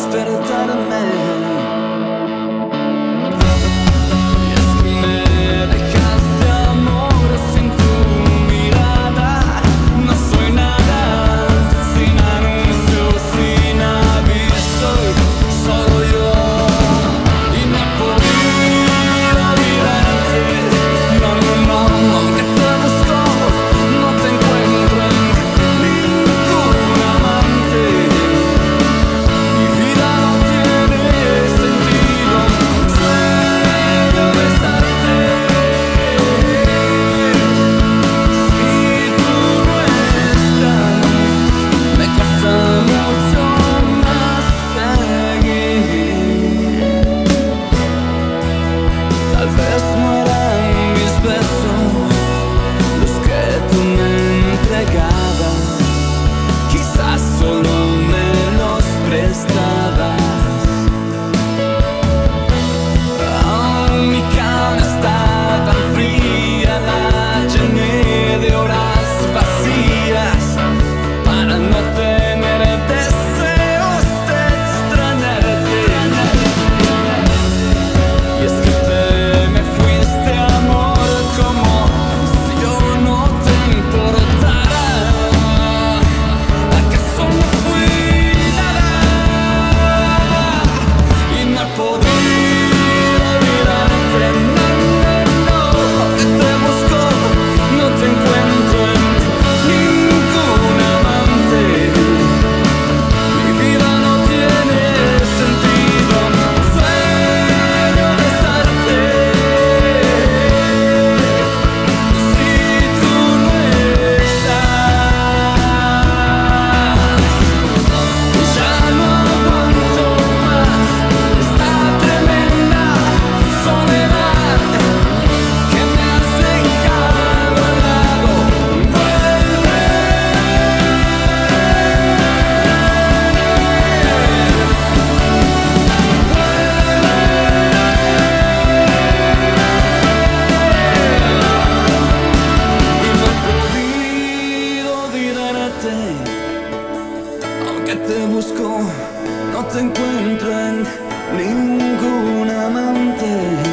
despertarme. Y es que me dejaste amor sin tu mirada. No soy nada, sin anuncio, sin aviso, solo yo. Y no he podido olvidarte. No, no, no, aunque te busco, no te encuentro en ningún amante. Mi vida no tiene sentido. Sueño besarte. Si tú no estás, me cuesta mucho más seguir. Tal vez no eran mis besos los que tú me entregabas, quizás solo me los prestabas. Mi cama está tan fría, la llené de horas vacías para no tener deseos de extrañarte. Y es que te me fuiste, amor, como si yo no te importara. ¿Acaso no fui nada? Y no he podido olvidarte. No, no, no, aunque te busco, no te encuentro en ningún amante. Mi vida no tiene sentido. Sueño besarte. Si tú no estás, ya no aguanto más esta tremenda soledad que me has dejado al lado. Vuelve. Y no he podido olvidarte. Aunque te busco, no te encuentro en ningún amante.